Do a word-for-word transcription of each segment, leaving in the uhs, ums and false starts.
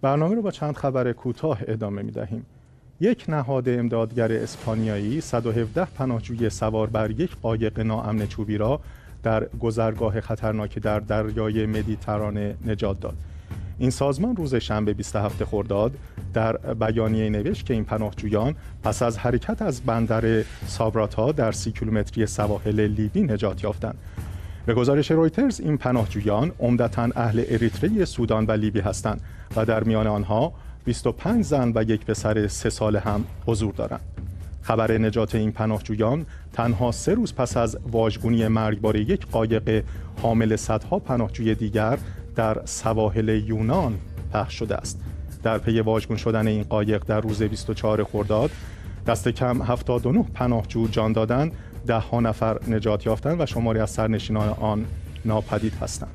برنامه رو با چند خبر کوتاه ادامه می‌دهیم. یک نهاد امدادگر اسپانیایی صد و هفده پناهجوی سوار بر یک قایق ناامن چوبی را در گذرگاه خطرناکی در دریای مدیترانه نجات داد. این سازمان روز شنبه بیست و هفتم خرداد در بیانیه نوشت که این پناهجویان پس از حرکت از بندر سابراتا در سی کیلومتری سواحل لیبی نجات یافتند. به گزارش رویترز این پناهجویان عمدتاً اهل اریتره، سودان و لیبی هستند و در میان آنها بیست و پنج زن و یک پسر سه ساله هم حضور دارند. خبر نجات این پناهجویان تنها سه روز پس از واژگونی مرگبار یک قایق حامل صدها پناهجوی دیگر در سواحل یونان پخش شده است. در پی واژگون شدن این قایق در روز بیست و چهارم خرداد دست کم هفتاد و نه پناهجو جان دادند، ده ها نفر نجات یافتند و شماری از سرنشینان آن ناپدید هستند.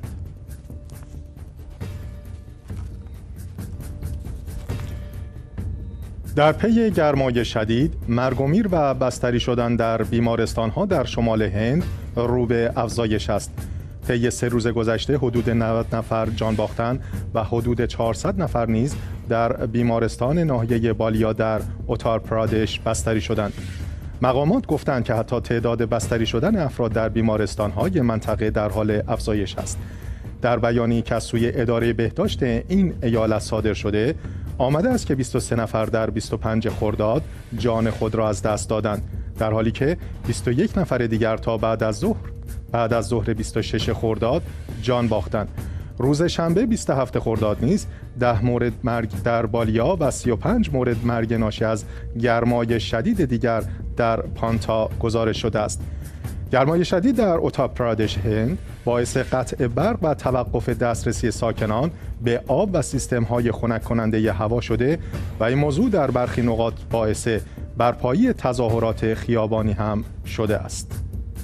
در پی گرمای شدید، مرگ و میر و بستری شدن در بیمارستان‌ها در شمال هند رو به افزایش است. طی سه روز گذشته حدود نود نفر جان باختند و حدود چهارصد نفر نیز در بیمارستان ناحیه بالیا در اتار پرادش بستری شدند. مقامات گفتند که حتی تعداد بستری شدن افراد در بیمارستان‌های منطقه در حال افزایش است. در بیانیه‌ای که از سوی اداره بهداشت این ایالت صادر شده، آمده است که بیست و سه نفر در بیست و پنجم خرداد جان خود را از دست دادند، در حالی که بیست و یک نفر دیگر تا بعد از ظهر بعد از ظهر بیست و ششم خرداد جان باختند. روز شنبه بیست و هفتم خرداد نیز ده مورد مرگ در بالیا و سی و پنج مورد مرگ ناشی از گرمای شدید دیگر در پانتا گزارش شده است. گرمای شدید در اتار پرادش هند باعث قطع برق و توقف دسترسی ساکنان به آب و سیستم‌های خنک کننده هوا شده و این موضوع در برخی نقاط باعث برپایی تظاهرات خیابانی هم شده است.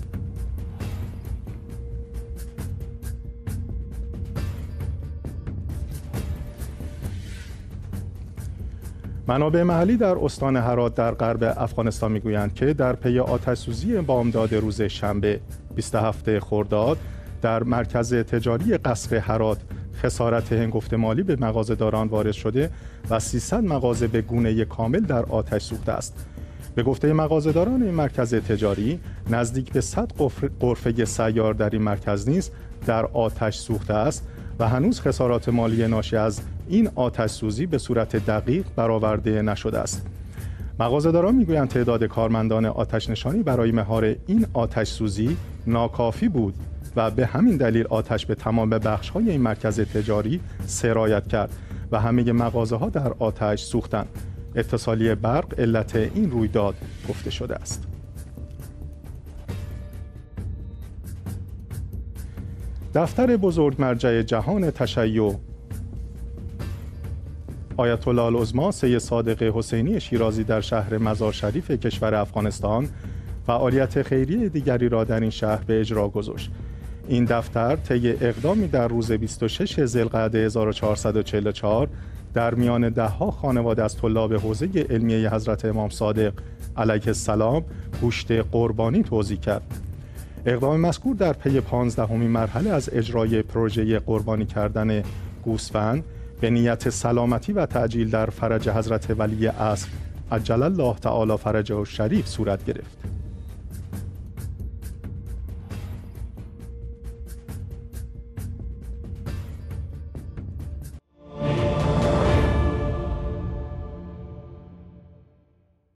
منابع محلی در استان هرات در غرب افغانستان میگویند که در پی آتش‌سوزی بامداد روز شنبه بیست و هفتم خرداد در مرکز تجاری قصر هرات خسارت هنگفت مالی به مغازه‌داران وارد شده و سیصد مغازه به گونه کامل در آتش سوخته است. به گفته مغازه‌داران این مرکز تجاری، نزدیک به صد غرفه سیار در این مرکز نیز در آتش سوخته است و هنوز خسارات مالی ناشی از این آتش سوزی به صورت دقیق برآورده نشده است. مغازه‌داران میگویند تعداد کارمندان آتش نشانی برای مهار این آتش سوزی ناکافی بود و به همین دلیل آتش به تمام بخش‌های این مرکز تجاری سرایت کرد و همه مغازه‌ها در آتش سوختند. اتصالی برق علت این رویداد گفته شده است. دفتر بزرگ مرجع جهان تشیع آیت الله العظمی سید صادق حسینی شیرازی در شهر مزار شریف کشور افغانستان فعالیت خیریه دیگری را در این شهر به اجرا گذاشت. این دفتر طی اقدامی در روز بیست و ششم ذوالقعده هزار و چهارصد و چهل و چهار در میان دهها خانواده از طلاب حوزه علمیه حضرت امام صادق علیه السلام گوشت قربانی توزیع کرد. اقدام مذکور در پی پانزدهمین مرحله از اجرای پروژه قربانی کردن گوسفند به نیت سلامتی و تعجیل در فرج حضرت ولی عصر عجل الله تعالی فرجه الشریف صورت گرفت.